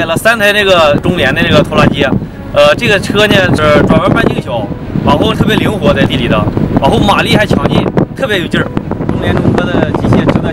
了3台那个中联的那个拖拉机。这个车呢是转弯半径小，往后特别灵活，在地里的，往后马力还强劲，特别有劲儿。中联中科的机械值得